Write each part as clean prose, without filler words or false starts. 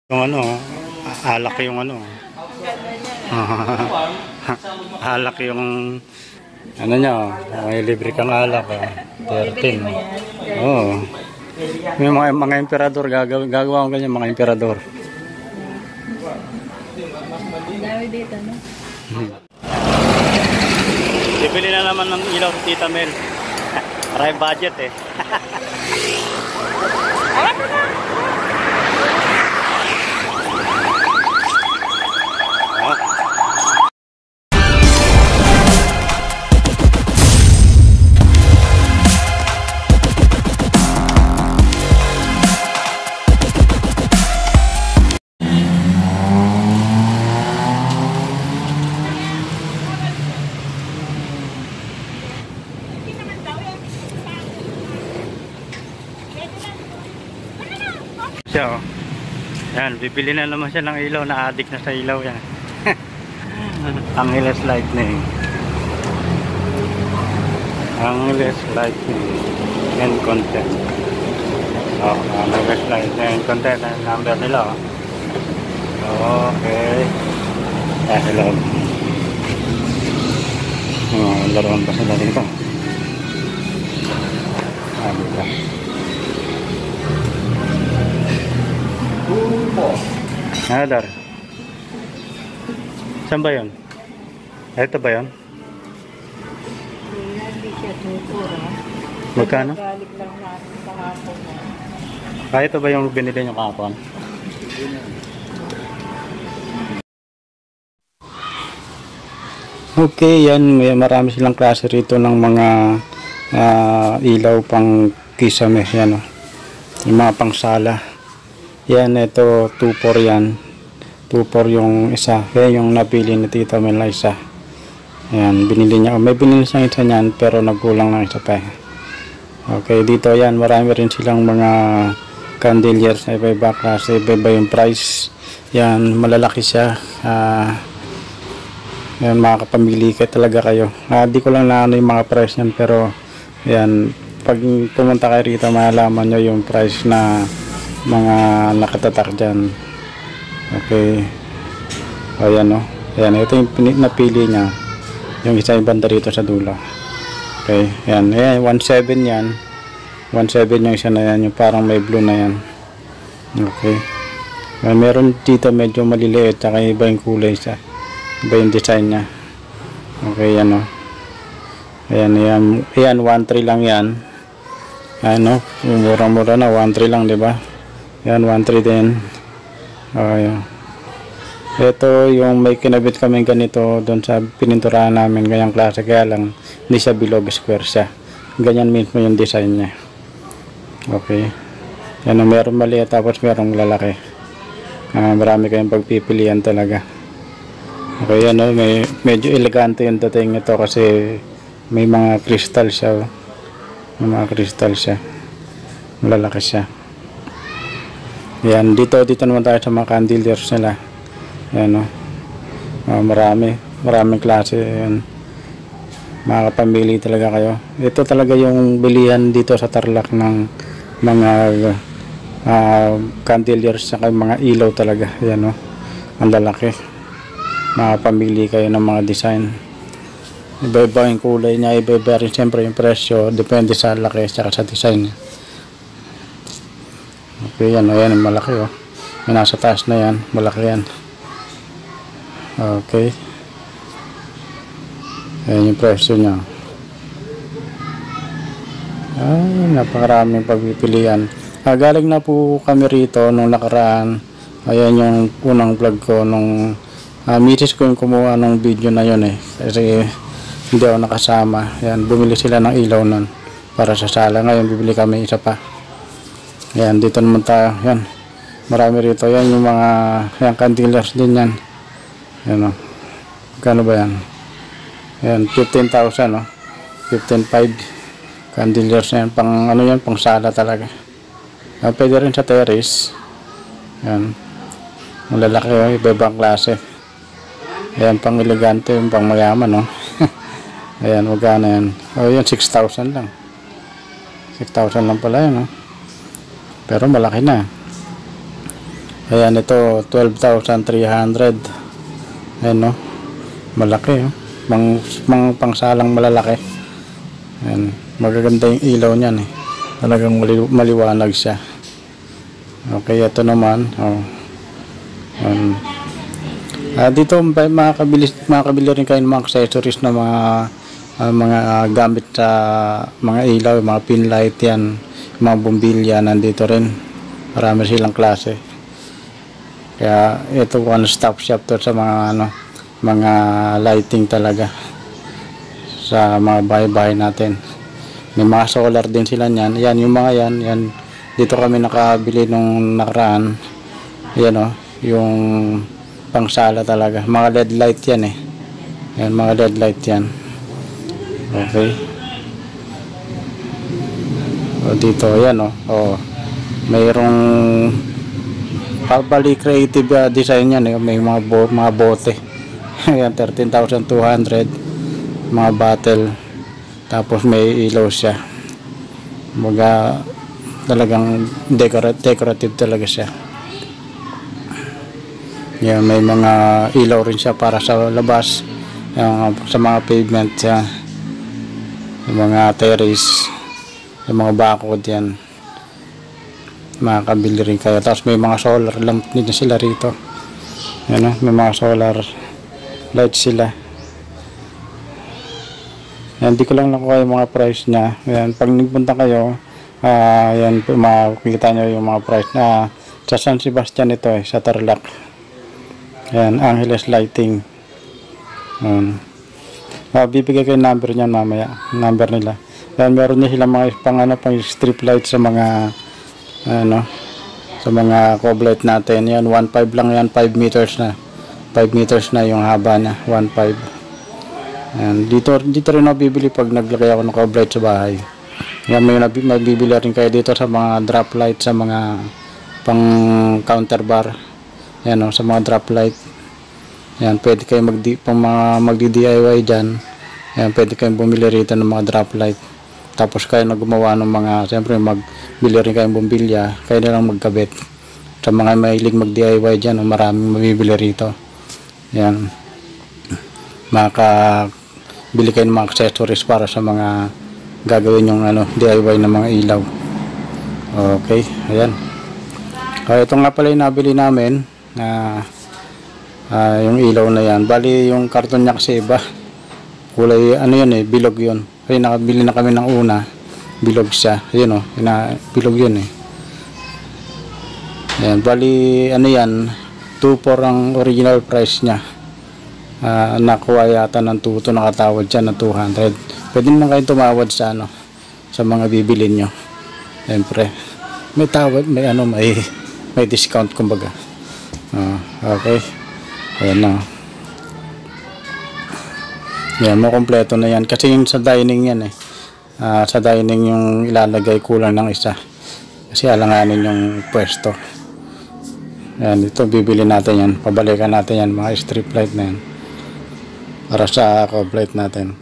Yung ano, alak yung ano. Alak yung ano niya, may libre kang alak. 13. Oo. May mga emperador, gagawa ko ganyan mga emperador. Dami dito, no? Bibili na naman ng ilaw si Tita Mel. Maraming budget eh. Siya oh. Yan, bibili na naman siya ng ilaw, na-addict na sa ilaw yan. Angeles lightning. Angeles lightning and content. Oh, Angeles lightning and content ang number nila oh. Okay. Hello. Oh, laruan pa sila dito. Dito. Nadar. Saan ba yun? Ito ba yun? Hindi siya tutura. Magkano? Galing lang natin sa hapon. Ito ba yung binili nyo kahapon? Okay, yan. May marami silang klase rito ng mga ilaw pang kisame. Yan o. Yung mga pangsala. Yan, ito 2-4 yan. 2-4 yung isa. Yan yung napili ni Tita Mel isa. Yan, binili niya. May binili siyang isa niyan pero nagkulang ng isa pa. Okay, dito yan. Marami rin silang mga candeliers na iba-iba klase. Iba-iba yung price. Yan, malalaki siya. Yan, makakapamili ka talaga kayo. Di ko lang na ano yung mga price niyan pero yan, pag pumunta kayo rito malalaman nyo yung price na mga nakatatak dyan. Okay. Ayan o. Ayan, ito yung napili niya. Yung isa yung banda rito sa dulo. Okay. Ayan. Ayan, 1.7 yan. 1.7 yung isa na yan. Yung parang may blue na yan. Okay. Ayan, meron dito medyo maliliit. Tsaka iba yung kulay sa. Iba yung design niya. Okay, yan o. Ayan, ayan. Ayan, 1.3 lang yan. Ayan o. Murang-mura na. 1.3 lang, diba? Yan, 1.3 din. Ayan. Ito yung may kinabit kami ganito doon sa pininturahan namin. Ganyang klase, kaya lang hindi siya bilog, square siya. Ganyan mismo yung design niya. Okay. Yan, meron maliit tapos merong lalaki. Marami kayong pagpipilian talaga. Okay, yan, medyo elegante yung dating ito kasi may mga crystal siya. May mga crystal siya. Malalaki siya. Yan, dito naman tayo sa mga candeliers nila. Yan o. Maraming klase. Yan. Makakapamili talaga kayo. Ito talaga yung bilihan dito sa Tarlac ng mga candeliers sa mga ilaw talaga. Yan o. Ang lalaki. Makakapamili kayo ng mga design. Iba-iba yung kulay niya. Iba-iba rin siyempre yung presyo. Depende sa laki at sa design. Okay, yan, ayan, malaki oh. May nasa taas na yan, malaki yan. Okay. Ayan yung presyo niya. Ay, napakaraming pagpipilian. Galing na po kami rito nung nakaraan. Ayan yung unang vlog ko nung misis ko yung kumuha ng video na yun eh. Kasi hindi ako nakasama. Ayan, bumili sila ng ilaw nun para sa sala. Ngayon bibili kami isa pa. Yan, dito naman tayo. Yan, marami rito. Yan yung mga yan, candeliers din yan. Yan o. Kano ba yan? Yan, 15,000 o. 15,500 candeliers yan. Pang ano yan, pang sala talaga. Pwede rin sa terrace. Yan. Ang lalaki o, iba-ibang klase. Yan, pang elegante, yung pang mayaman o. Ayan, magkano yan? O, yan, 6,000 lang. 6,000 lang pala yan o. Pero malaki na. Ayan, ito 12,300. Ayan, no? Malaki, oh. Pangsalang malalaki. Ayan, magaganda yung ilaw niyan, eh. Talagang maliwanag siya. Okay, ito naman, oh. Dito makakabili rin kayo ng mga accessories na mga gamit sa mga ilaw, mga pin light yan, mga bombilya, nandito rin. Marami silang klase. Kaya ito one stop shop to sa mga lighting talaga sa mga bahay-bahay natin. May mga solar din sila niyan. Yan yung mga yan. Dito kami nakabili nung nakaraan. Yan, oh, yung pangsala talaga. Mga LED light yan, eh. Yan, mga LED light yan. Okay. O, dito, yan, oh. O, mayroong bali creative design yan, eh. May mga bote. Yan, 13,200. Mga bottle. Tapos may ilaw siya. Mga talagang decorative talaga siya. Yan, may mga ilaw rin siya para sa labas, sa mga pavement, sa mga terrace, sa mga bakod yan. Makakabili rin kayo. Tapos may mga solar lamp din sila rito. Yan, may mga solar light sila. Yan, di ko lang nakuha yung mga price niya. Yan, pag nagpunta kayo, yan, makikita nyo yung mga price na sa San Sebastian ito, eh, sa Tarlac. Yan, Angeles Lighting. Bibigay kayo number niyan mamaya, number nila. Yan, meron niya sila mga pang strip light sa mga sa mga cob light natin. Yan, 1.5 lang yan, 5 meters na. 5 meters na yung haba niya, 1.5. Yan, dito rin ako bibili pag naglagay ako ng cob light sa bahay. Yan, may bibili rin kayo dito sa mga drop light, sa mga pang counter bar. Yan, oh, sa mga drop light. Yan, pwede kayo magdi-DIY dyan. Yan, pwede kayong bumili rito ng mga drop light. Tapos kayo na gumawa ng mga, siyempre magbili rin kayong bumbilya, kayo na lang magkabit. Sa mga mahilig mag-DIY dyan, maraming mabibili rito. Yan, makabili kayo ng mga accessories para sa mga gagawin yung DIY ng mga ilaw. Okay, ayan. Ito nga pala yung nabili namin. Yung ilaw na yan, bali yung karton niya kasi iba, kulay yun, eh, bilog yun. Kasi nakabili na kami ng una, bilog siya, yun, oh, bilog yun, eh. Yan, bali yan, 2.4 ang original price niya. Nakuha yata ng 2 nakatawad siya ng 200. Pwede naman kayo tumawad sa sa mga bibili nyo. Siyempre may tawad, may discount kumbaga. Okay, ayan na. Yan, makompleto na yan kasi yung sa dining yan, eh. Sa dining yung ilalagay, kulang ng isa kasi alanganin yung pwesto. Yan, ito bibili natin yan, pabalikan natin yan, mga strip light na yan para sa cob light natin.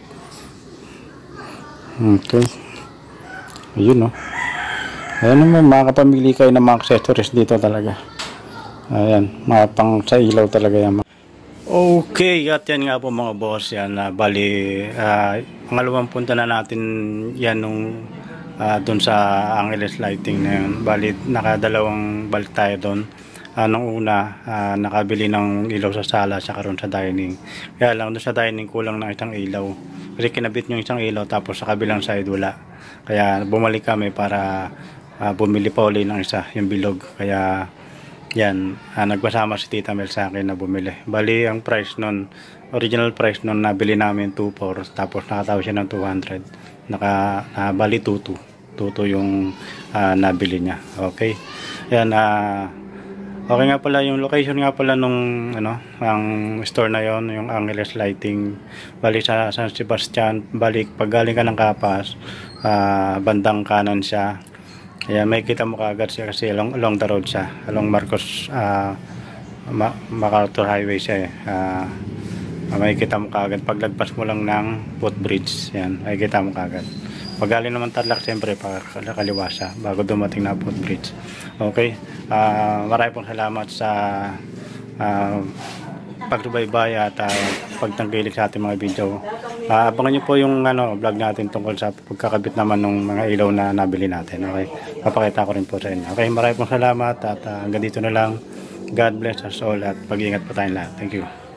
Okay, ayun, oh. Ayan naman, makakapamili kayo ng mga accessories dito talaga. Ayan, mga pang sa ilaw talaga yan. Okay, at yan nga po mga boss, yan, bali, pangalawang punta na natin yan nung doon sa Angeles Lighting na yun. Bali, nakadalawang balik tayo doon. Nung una, nakabili ng ilaw sa sala, saka ron sa dining. Kaya lang, doon sa dining kulang ng isang ilaw. Kasi kinabit yung isang ilaw, tapos sa kabilang side wala. Kaya bumalik kami para bumili pa uli ng isa, yung bilog. Kaya yan, nagpasama si Tita Mel sa akin na bumili. Bali, ang price nun, original price nun, nabili namin 2.4, tapos nakatawag siya ng 200. Bali 2.2 yung nabili niya. Okay. Yan, okay nga pala yung location nga pala nung ang store na yon, yung Angeles Lighting. Bali sa San Sebastian, balik pag galing ka ng Kapas, bandang kanan siya. Kaya may kita mo kaagad siya kasi along the road siya, along Marcos MacArthur Highway siya, eh. May kita mo kaagad paglagpas mo lang ng footbridge. Yan, may kita mo kaagad Pag galing naman Tarlac, siyempre kaliwa siya bago dumating na footbridge. Okay, maraming pong salamat sa pagsubaybay at pagtangkilik sa ating mga video. Abangan nyo po yung vlog natin tungkol sa pagkakabit naman ng mga ilaw na nabili natin. Okay, papakita ko rin po sa inyo. Okay, maraming pong salamat at hanggang dito na lang. God bless us all at pag-iingat po tayong lahat. Thank you.